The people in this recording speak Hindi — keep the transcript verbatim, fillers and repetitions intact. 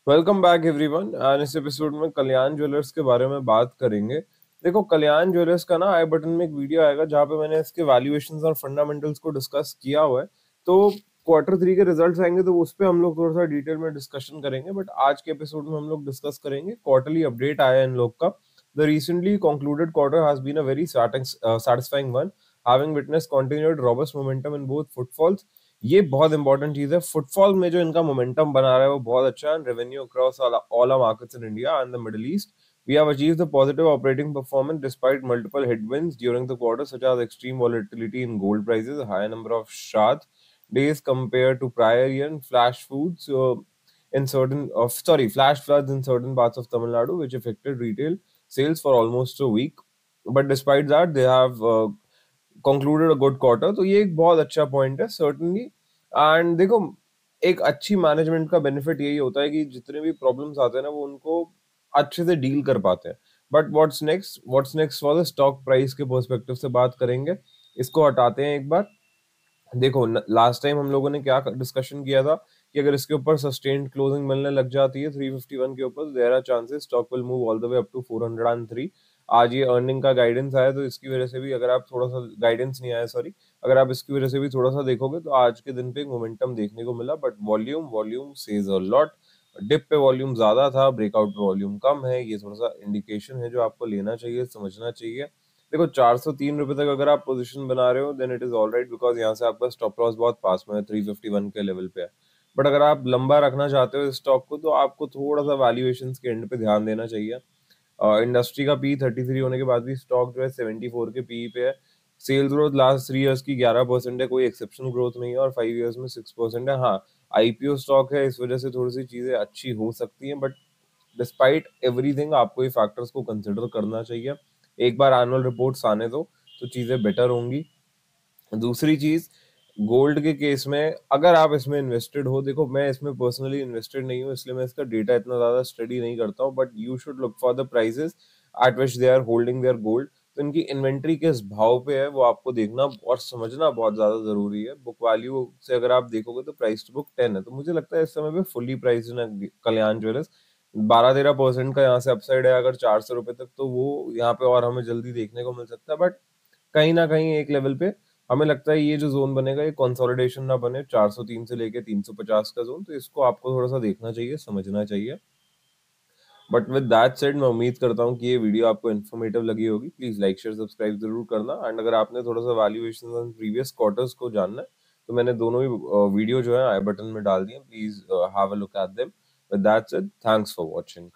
Welcome back everyone. एंड इस एपिसोड में कल्याण ज्वेलर्स के बारे में बात करेंगे। देखो, कल्याण ज्वेलर्स का ना आई बटन में एक वीडियो आएगा जहाँ पे मैंने इसके वैल्यूएशंस और फंडामेंटल्स को डिस्कस किया हुआ है। तो क्वार्टर थ्री के रिजल्ट्स आएंगे तो उस पर हम लोग थोड़ा सा डिटेल में डिस्कशन करेंगे, बट आज के एपिसोड में हम लोग डिस्कस करेंगे क्वार्टरली अपडेट आया इन लोग का। The recently concluded quarter has been a very satis- uh, satisfying one, having witnessed continued robust momentum in both footfalls। ये बहुत इंपॉर्टेंट चीज है। फुटफॉल में जो इनका मोमेंटम बना रहा है वो बहुत अच्छा है। Revenue across all our markets in India and the middle east, we have achieved the positive operating performance despite multiple headwinds during the quarter, such as extreme volatility in gold prices, a high number of Shraddh days compared to prior year, and flash foods uh, in certain of sorry flash floods in certain parts of Tamil Nadu, which affected retail sales for almost a week. But despite that, they have uh, concluded a good quarter। तो ये एक बहुत अच्छा पॉइंट है सर्टनली। एंड देखो, एक अच्छी मैनेजमेंट का बेनिफिट यही होता है कि जितने भी प्रॉब्लम्स आते हैं ना वो उनको अच्छे से डील कर पाते हैं। But what's next what's next for the stock price के पर्सपेक्टिव से बात करेंगे। इसको हटाते हैं एक बार। देखो, लास्ट टाइम हम लोगों ने क्या डिस्कशन किया था कि अगर इसके ऊपर सस्टेन्ड क्लोजिंग मिलने लग जाती है थ्री फिफ्टी वन के ऊपर, there are chances stock will move all the way up to four hundred three. आज ये अर्निंग का गाइडेंस आया तो इसकी वजह से भी, अगर आप थोड़ा सा गाइडेंस नहीं आया सॉरी, अगर आप इसकी वजह से भी थोड़ा सा देखोगे तो आज के दिन पे एक मोमेंटम देखने को मिला। But volume volume says a lot. Dip पे वॉल्यूम ज्यादा था, ब्रेकआउट पे वॉल्यूम कम है। ये थोड़ा सा इंडिकेशन है जो आपको लेना चाहिए, समझना चाहिए। देखो, चार सौ तीन रुपए तक अगर आप पोजीशन बना रहे हो then it is all right, because यहाँ से आपका स्टॉप लॉस बहुत पास में है, थ्री फिफ्टी वन के लेवल पे है। बट अगर आप लंबा रखना चाहते हो इस स्टॉक को तो आपको थोड़ा सा वैल्यूएशन के एंड पे ध्यान देना चाहिए। इंडस्ट्री का पी थर्टी थ्री होने के बाद भी स्टॉक जो है सेवेंटी फोर के पी पे है। Sales growth last three years की ग्यारह परसेंट है, कोई एक्सेप्शनल ग्रोथ नहीं है, और फाइव इयर्स में सिक्स परसेंट है। हाँ, आईपीओ स्टॉक है, इस वजह से थोड़ी सी चीजें अच्छी हो सकती हैं, बट डिस्पाइट एवरीथिंग आपको ये फैक्टर्स को कंसिडर करना चाहिए। एक बार एनुअल रिपोर्ट्स आने दो तो चीजें बेटर होंगी। दूसरी चीज, गोल्ड के केस में अगर आप इसमें इन्वेस्टेड हो, देखो मैं इसमें पर्सनली इन्वेस्टेड नहीं हूँ इसलिए मैं इसका डेटा इतना ज्यादा स्टडी नहीं करता हूँ, but you should look for the prices at which they are holding their gold. तो इनकी इन्वेंट्री किस भाव पे है वो आपको देखना और समझना बहुत ज्यादा जरूरी है। बुक वैल्यू से अगर आप देखोगे तो प्राइस टू बुक टेन है, तो मुझे लगता है इस समय पे फुल्ली प्राइस ना कल्याण ज्वेलर्स। बारह तेरह परसेंट का यहाँ से अपसाइड है अगर चार सौ रुपए तक, तो वो यहाँ पे और हमें जल्दी देखने को मिल सकता है। बट कहीं ना कहीं एक लेवल पे हमें लगता है ये जो जोन बनेगा ये कंसोलिडेशन ना बने, चार सौ तीन से लेके तीन सौ पचास का जोन, तो इसको आपको थोड़ा सा देखना चाहिए, समझना चाहिए। बट विद दैट सेड, मैं उम्मीद करता हूँ कि ये वीडियो आपको इन्फॉर्मेटिव लगी होगी। प्लीज लाइक शेयर सब्सक्राइब जरूर करना। एंड अगर आपने थोड़ा सा वैल्यूएशन ऑन प्रीवियस क्वार्टर्स को जानना है तो मैंने दोनों ही वीडियो जो है आई बटन में डाल दिए, please have a look at them. With that said, thanks for watching.